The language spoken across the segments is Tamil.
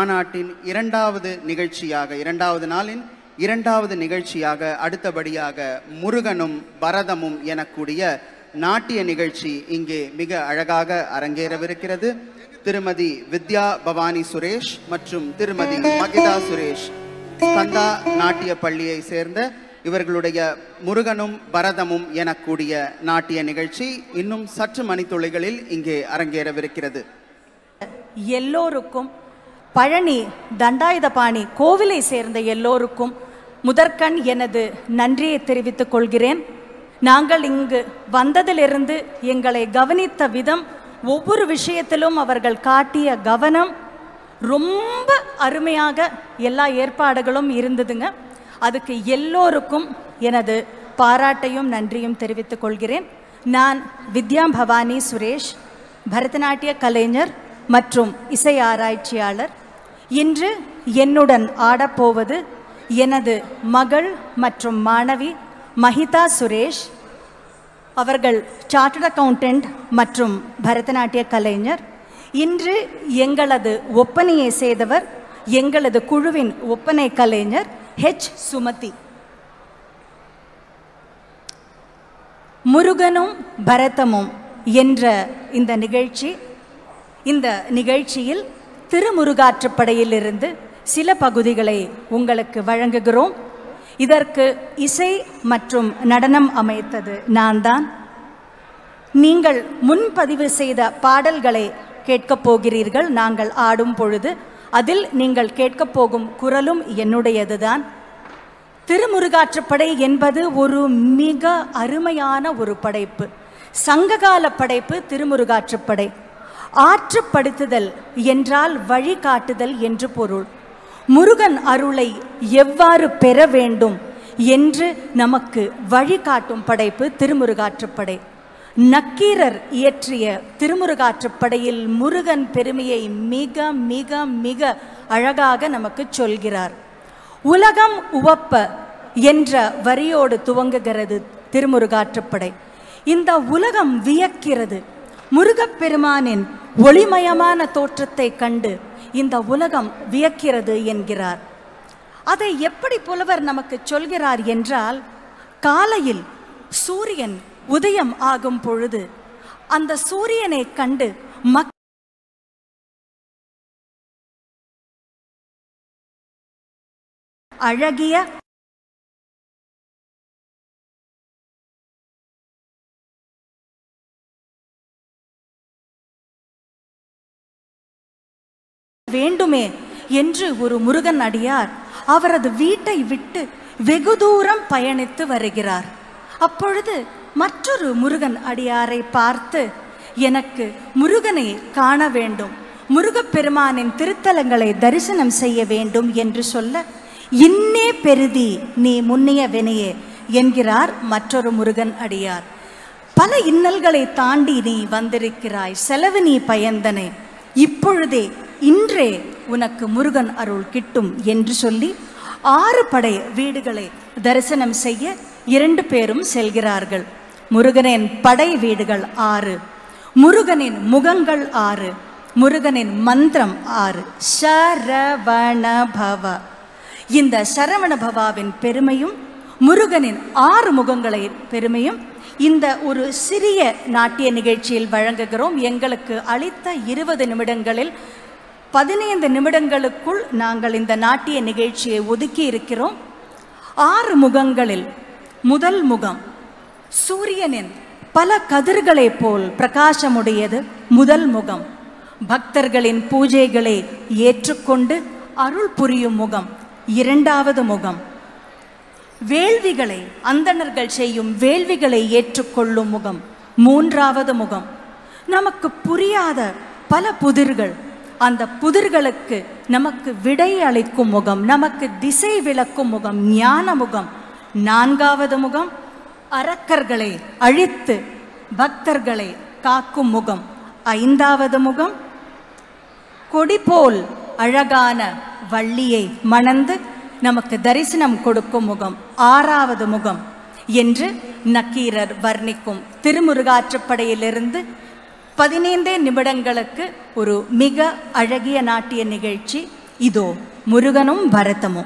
மாநாட்டின் இரண்டாவது நாளின் இரண்டாவது நிகழ்ச்சியாக அடுத்தபடியாக முருகனும் பரதமும் எனக்கூடிய நாட்டிய நிகழ்ச்சி இங்கே மிக அழகாக அரங்கேறவிருக்கிறது. திருமதி வித்யா பவானி சுரேஷ் மற்றும் திருமதி மகிதா சுரேஷ் ஸ்கந்தா நாட்டிய பள்ளியை சேர்ந்த இவர்களுடைய முருகனும் பரதமும் எனக்கூடிய நாட்டிய நிகழ்ச்சி இன்னும் சற்று மணித்துளிகளில் இங்கே அரங்கேறவிருக்கிறது. எல்லோருக்கும் பழனி தண்டாயுதபாணி கோவிலை சேர்ந்த எல்லோருக்கும் முதற்கண் எனது நன்றியை தெரிவித்துக் கொள்கிறேன். நாங்கள் இங்கு வந்ததிலிருந்து எங்களை கவனித்த விதம், ஒவ்வொரு விஷயத்திலும் அவர்கள் காட்டிய கவனம் ரொம்ப அருமையாக எல்லா ஏற்பாடுகளும் இருந்ததுங்க. அதுக்கு எல்லோருக்கும் எனது பாராட்டையும் நன்றியும் தெரிவித்துக் கொள்கிறேன். நான் வித்யா பவானி சுரேஷ், பரதநாட்டிய கலைஞர் மற்றும் இசை ஆராய்ச்சியாளர். இன்று என்னுடன் ஆடப்போவது எனது மகள் மற்றும் மாணவி மகிதா சுரேஷ். அவர்கள் சார்ட்டர்ட் அக்கவுண்டன்ட் மற்றும் பரதநாட்டிய கலைஞர். இன்று எங்களது ஒப்பனையை செய்தவர் எங்களது குழுவின் ஒப்பனை கலைஞர் ஹெச் சுமதி. முருகனும் பரதமும் என்ற இந்த நிகழ்ச்சியில் திருமுருகாற்றுப்படையிலிருந்து சில பகுதிகளை உங்களுக்கு வழங்குகிறோம். இதற்கு இசை மற்றும் நடனம் அமைத்தது நான் தான். நீங்கள் முன்பதிவு செய்த பாடல்களை கேட்கப் போகிறீர்கள். நாங்கள் ஆடும் பொழுது அதில் நீங்கள் கேட்கப் போகும் குரலும் என்னுடையதுதான். திருமுருகாற்றுப்படை என்பது ஒரு மிக அருமையான ஒரு படைப்பு, சங்ககால படைப்பு. திருமுருகாற்றுப்படை ஆற்றுப்படுத்துதல் என்றால் வழிகாட்டுதல் என்று பொருள். முருகன் அருளை எவ்வாறு பெற வேண்டும் என்று நமக்கு வழிகாட்டும் படைப்பு திருமுருகாற்றுப்படை. நக்கீரர் இயற்றிய திருமுருகாற்றுப்படையில் முருகன் பெருமையை மிக மிக மிக அழகாக நமக்கு சொல்கிறார். உலகம் உவப்ப என்ற வரியோடு துவங்குகிறது திருமுருகாற்றுப்படை. இந்த உலகம் வியக்கிறது. முருகப்பெருமானின் ஒளிமயமான தோற்றத்தை கண்டு இந்த உலகம் வியக்கிறது என்கிறார். அதை எப்படி புலவர் நமக்கு சொல்கிறார் என்றால், காலையில் சூரியன் உதயம் ஆகும் பொழுது அந்த சூரியனை கண்டு அழகிய வேண்டுமே என்று ஒரு முருகன் அடியார் அவரது வீட்டை விட்டு வெகு தூரம் பயணித்து வருகிறார். அப்பொழுது மற்றொரு முருகன் அடியாரை பார்த்து, எனக்கு முருகனை காண வேண்டும், முருகப்பெருமானின் திருத்தலங்களை தரிசனம் செய்ய வேண்டும் என்று சொல்ல, இன்னே பெருதி நீ முன்னிய வினையே என்கிறார் மற்றொரு முருகன் அடியார். பல இன்னல்களை தாண்டி நீ வந்திருக்கிறாய், செலவு நீ பயந்தனை, இப்பொழுதே இன்றே உனக்கு முருகன் அருள் கிட்டும் என்று சொல்லி 6 படை வீடுகளை தரிசனம் செய்ய 2 பேரும் செல்கிறார்கள். முருகனின் படை வீடுகள் 6, முருகனின் முகங்கள் 6, முருகனின் மந்திரம் 6. சரவணபவ. இந்த சரவணபவாவின் பெருமையும் முருகனின் 6 முகங்களின் பெருமையும் இந்த ஒரு சிறிய நாட்டிய நிகழ்ச்சியில் வழங்குகிறோம். எங்களுக்கு அளித்த 20 நிமிடங்களில் 15 நிமிடங்களுக்குள் நாங்கள் இந்த நாட்டிய நிகழ்ச்சியை ஒதுக்கி இருக்கிறோம். 6 முகங்களில் முதல் முகம் சூரியனின் பல கதிர்களைப் போல் பிரகாசமுடையது. முதல் முகம் பக்தர்களின் பூஜைகளை ஏற்றுக்கொண்டு அருள் புரியும் முகம். 2வது முகம் வேள்விகளை, அந்தணர்கள் செய்யும் வேள்விகளை ஏற்றுக்கொள்ளும் முகம். 3வது முகம் நமக்கு புரியாத பல புதிர்கள், அந்த புதிர்களுக்கு நமக்கு விடை அளிக்கும் முகம், நமக்கு திசை விளக்கும் முகம், ஞான முகம். 4வது முகம் அரக்கர்களை அழித்து பக்தர்களை காக்கும் முகம். 5வது முகம் கொடி போல் அழகான வள்ளியை மணந்து நமக்கு தரிசனம் கொடுக்கும் முகம். 6வது முகம் என்று நக்கீரர் வர்ணிக்கும் திருமுருகாற்றுப்படையிலிருந்து 15 நிமிடங்களுக்கு ஒரு மிக அழகிய நாட்டிய நிகழ்ச்சி இதோ முருகனும் பரதமும்.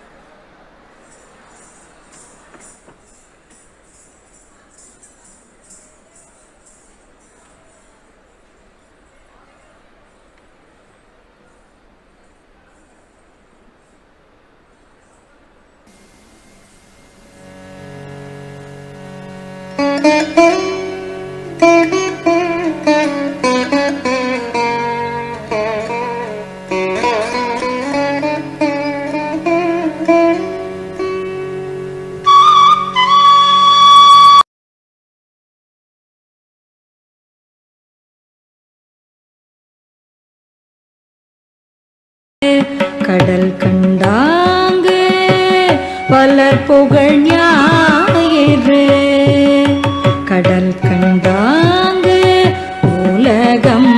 கடல் கண்டாங்கு பலர் புகழ் ஞாயிறு, கடல் கண்டாங்கு உலகம்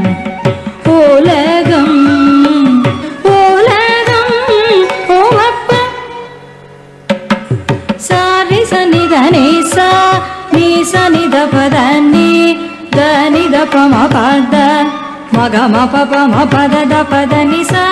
உலகம் உலகம் உவப்ப சாரி சனிதனே சா நீ சனித பத நீ தனித பம பத மகம பபம பத த பத நி சா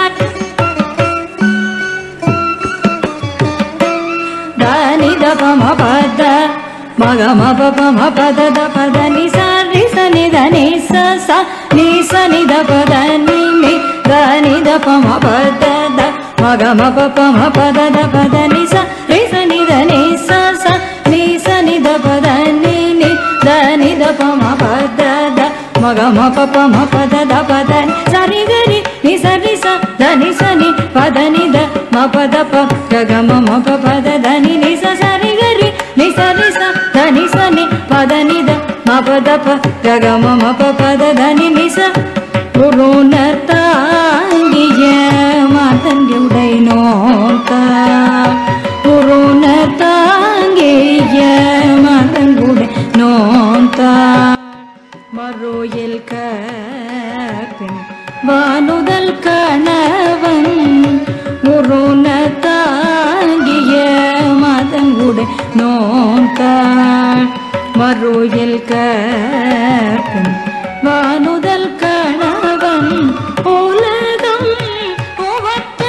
தனித பம பத மகம பபம பத த பத நி சா ரி சனித நி சா சா நீ சனித பத நி நி தனித பம பத த மகம பபம பத த பத நி சா ரி சனித நி சா சா நீ சனித பத நி நி தனித பம பத த மகம பபம பத த பத சரி கரி நி சரி ச தனி சனி பத நி த ம பத ப ககம ம ப பத த நி நி ச சரி கரி நி சரி ச தனி சனி பத நி த ம பத ப ககம ம ப பத த நி நி ச குருணர் தாங்கிய மாதண்டியுடை நோக்கா குருணர் தாங்கிய மாதங்குடை நோக்கா மறுயில் கப்பின் வானுதல் கணவன் குருண தாங்கிய மதங்குடை நோக்காள் மறுயில் கப்பின் வானுதல் கணவன் உலகம் உவப்ப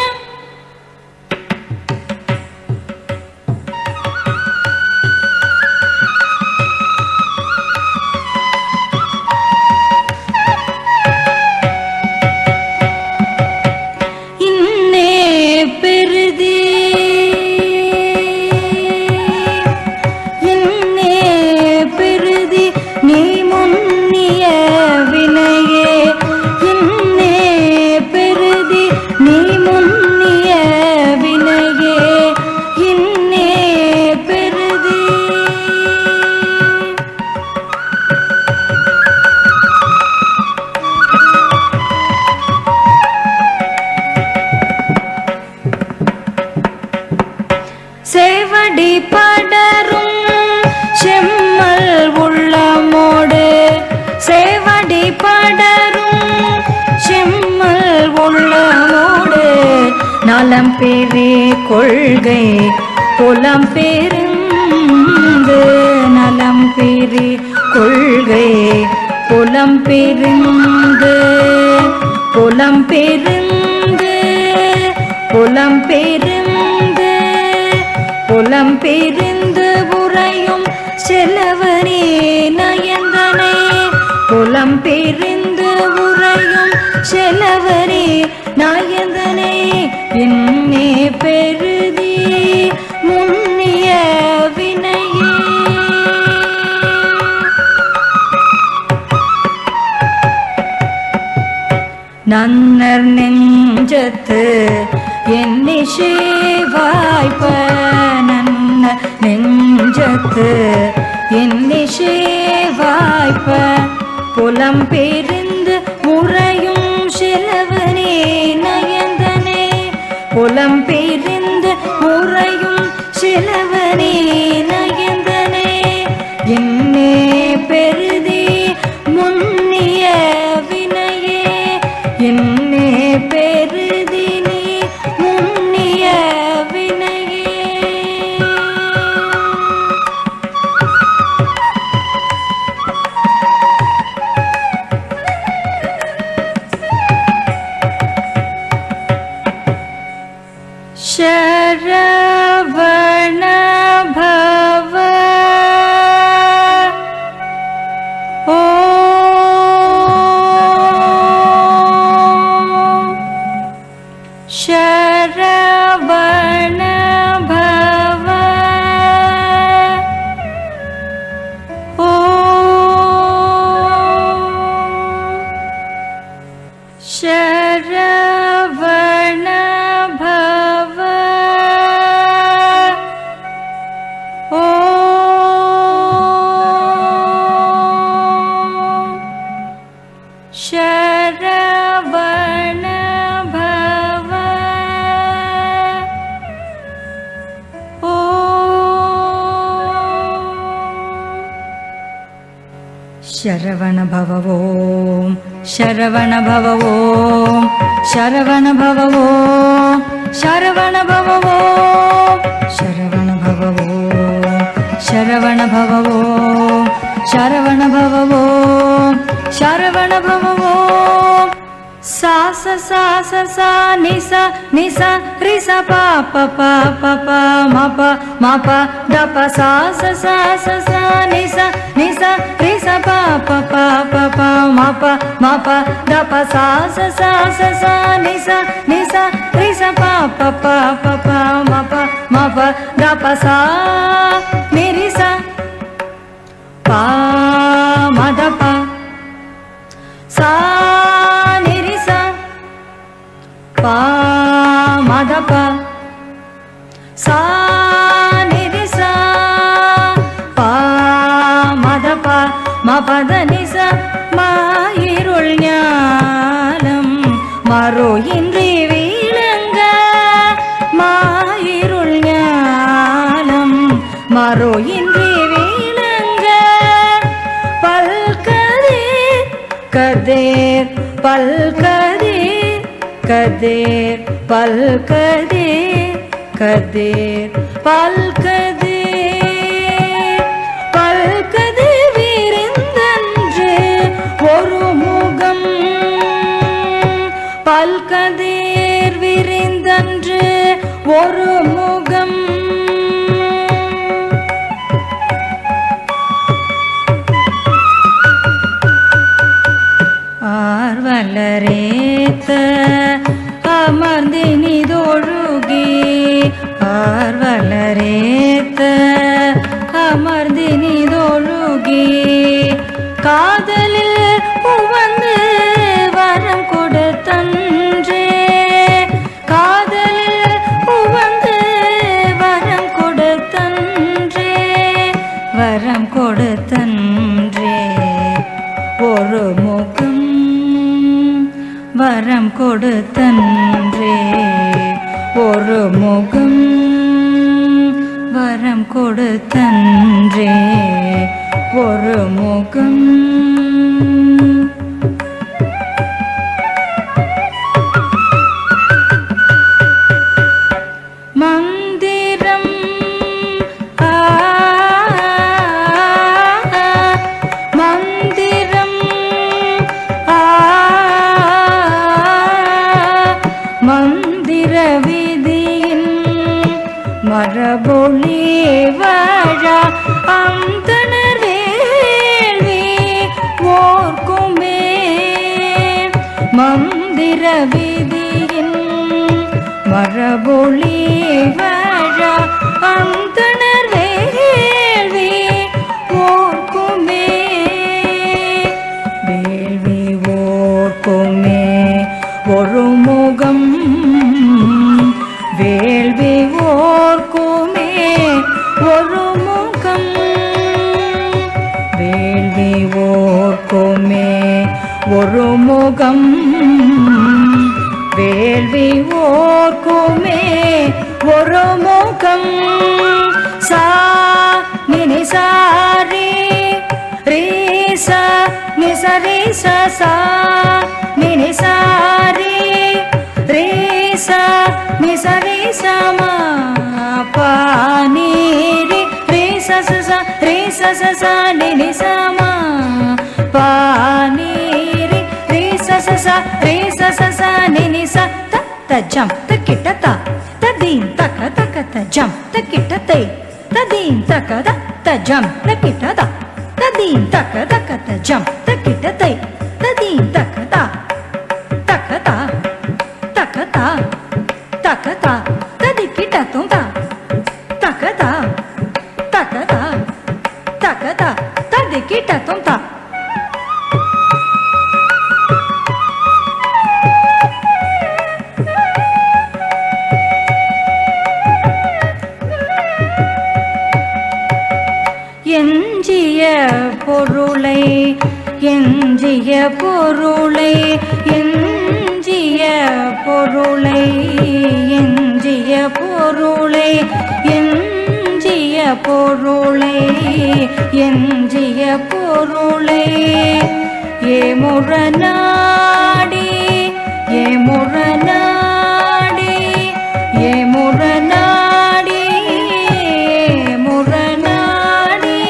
சேவடி படரும் செம்மல் உள்ளமோடு சேவடி படரும் செம்மல் உள்ளமோடு நலம் பெரி கொள்கை புலம் பெருந்து நலம் பெரி கொள்கை புலம் பெருந்து புலம் பெருந்து புலம் பெருந்து புலம் பெருந்து உறையும் செலவனே நயந்தனே புலம் பெருந்து உறையும் செலவனே நயந்தனே இன்னே பெருதி முன்னிய வினையே நன்னர் நெஞ்சத்து என்னிஷே வாய்ப்ப நன்ன நெஞ்சத்து என்னிஷே வாய்ப்ப புலம் பெருந்து முறையும் செலவனே நயந்தனே புலம் பெருந்து முறையும் செலவனே நயந்தனே என்னே பெருதி முன்னிய வினையே என்னே பெருதி நீ முன்னிய வினையே शरवण भव ॐ शरवण भव ॐ शरवण भव ॐ शरवण भव ॐ शरवण भव ॐ शरवण भव ॐ शरवण भव ॐ शरवण भव ॐ शरवण भव ॐ सा सा सा सा सा नि सा रि सा पा पा पा पा पा मा पा द पा सा सा सा सा सा नि सा रि सा पा पा पा पा पा मा पा द पा सा सा सा सा सा नि सा रि सा पा पा पा पा पा मा पा द पा सा नि रि सा पा मा द पा सा नि रि सा पा मा द पा सा नि रि सा पा मा द पा मा पा द नि सा மாயிருள் ஞானம் மரோ இன்றி வீழங்க மாயிருள் ஞானம் மரோ இன்றி வீழங்க பல்கதீர் கதீர் பல்கதீர் கதீர் பல்கதீர் கதீர் பல்கதீர் பல்கதீர் விரிந்தன்று ஒரு முகம் பல்கதீர் விரிந்தன்று ஒரு முகம் ஆர்வலரேத்த அமர்ந்தினிதொழுகி ஆர்வலரேத்த அமர்ந்தினிதொழுகி காதலில் உவந்து வரம் கொடுத்தன்றே காதலில் உவந்து வரம் கொடுத்தன்றே வரம் கொடுத்தன்றே ஒரு முகம் வரம் கொடுத்தன்றே ஒரு முகம் வரம் கொடுத்தன்றே ஒரு முகம் மந்திரம் மந்திரம் மந்திர விதியின் மரபொழி வாழா அந்தணர் வேள்வி ஓர்க்குமே மந்திர விதியின் மரபொழி வாழா அந்தணர் வேள்வி ஓர்க்குமே வேள்வி ஓர்க்குமே ஒரு முகம் வேள்வி ஓர்க்குமே ஒரு முகம் வேள்வி ஓர்க்குமே ஒரு முகம் வேள்வி ஓர்க்குமே ஒரு முகம் சா நினி சாரி ரீ சா நி சரி சா சா நினி சாரி ரீ சா நி சரி சா மா பா நீ ரி ரீ சா சா ரீ சா சா நினி சா மா பா நீ ரி ரீ சா ரீ சா நினி சா த த ஜம் த கிட்ட த த தீம் தக தக த ஜம் த கிட்ட தே த தீம் தக த த ஜம் த கிட்ட த த தீம் தக தக த ஜம் த கிட்ட தே த தீம் தக த தக த தக த தக த த தி கிட்ட தும் த தக த தக த தக த த தி கிட்ட தும் த எஞ்சிய பொருளை எஞ்சிய பொருளை எஞ்சிய பொருளை எஞ்சிய பொருளை எஞ்சிய பொருளை எஞ்சிய பொருளை ஏமுறநாடி ஏமுறநாடி ஏமுறநாடி ஏமுறநாடி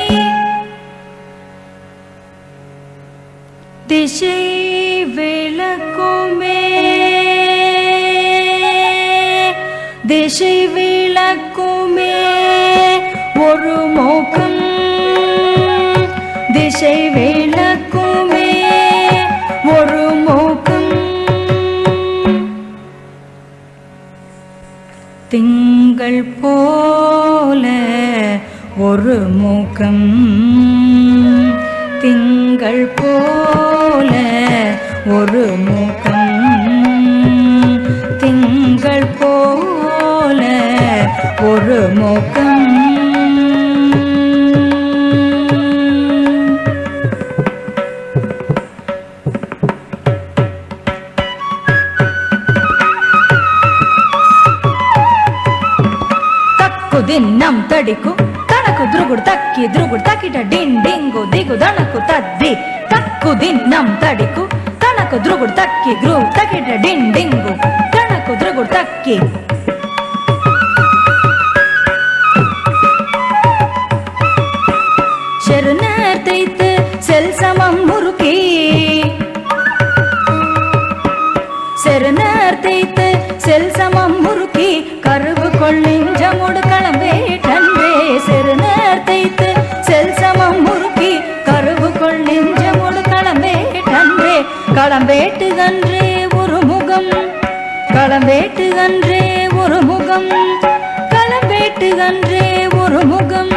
திசை விளக்குமே திசை விளக்குமே ஒரு மோகம் திசை விளக்குமே ஒரு மோகம் திங்கள் போல ஒரு முகம் திங்கள் போல ஒரு முகம் திங்கள் போல ஒரு முகம் తక్కు దిన్నం తడికు తనకు ద్రుగుడు తక్కిట డింగ్ డింగు దిగు దణకు తద్ది తక్కు దిన్నం తడికు తనకు ద్రుగుడు తక్కిట డింగ్ డింగు దణకు ద్రుగుడు తక్కి செருநர் தைத்து செல் சமம் முறுக்கி செருநர் தைத்து செல் சமம் முறுக்கி கருவு கொள்ளிஞ்சமுடு களம்பேட்டன்றே செருநர் தைத்து செல் சமம் முறுக்கி கருவு கொள்ளிஞ்சமுடு களம்பேட்டன்றே களம்பேட்டுகன்றே ஒரு முகம் களம்பேட்டுகன்றே ஒரு முகம் களம்பேட்டுகன்றே ஒரு முகம்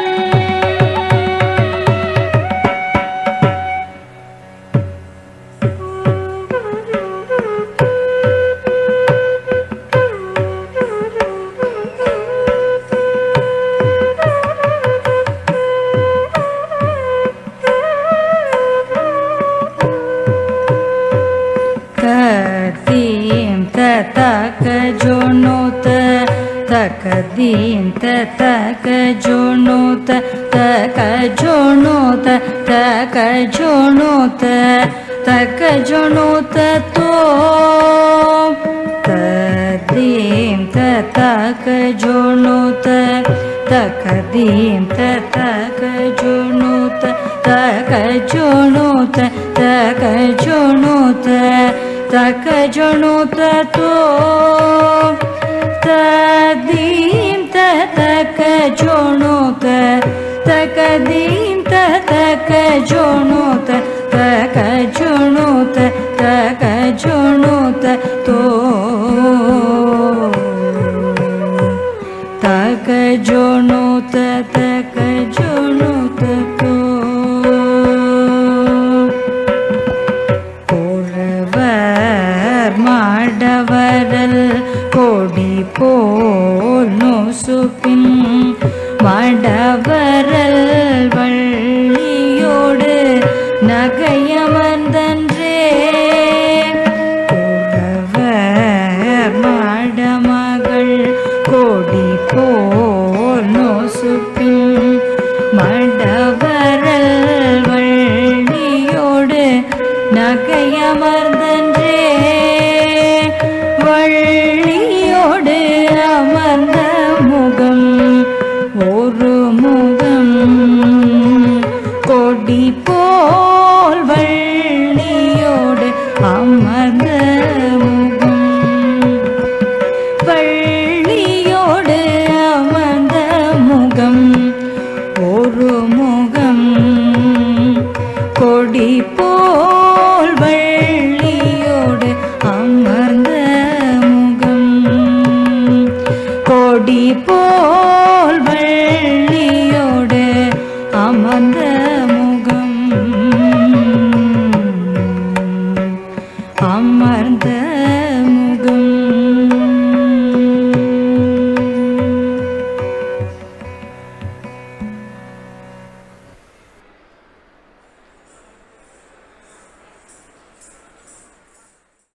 तकदीं तक जोनोत तक जोनोत तक जोनोत तक जोनोत तो तदीं तक जोनोत तकदीं तक जोनोत तक जोनोत तक जोनोत तक जोनोत तो तदीं तक जोनोत तकदीं तक जोनोत तक जोनोत तक जोनोत तो तक जोनोत तक जोनोत तो மாடவரல் கோடி போல் நோசுபின் மாடவரல் வள்ளியோடு நகையமர்ந்தன்றே உறவர் மாடமகள் கோடி போல் நோசுபின் மாடவரல் வள்ளியோடு நகையமர்ந்தன்றே வள்ளியோடு அமர்ந்த முகம் ஒரு முகம் கொடி போல் வள்ளியோடு அமர்ந்த முகம் வள்ளியோடு அமர்ந்த முகம் ஒரு முகம் கொடி போ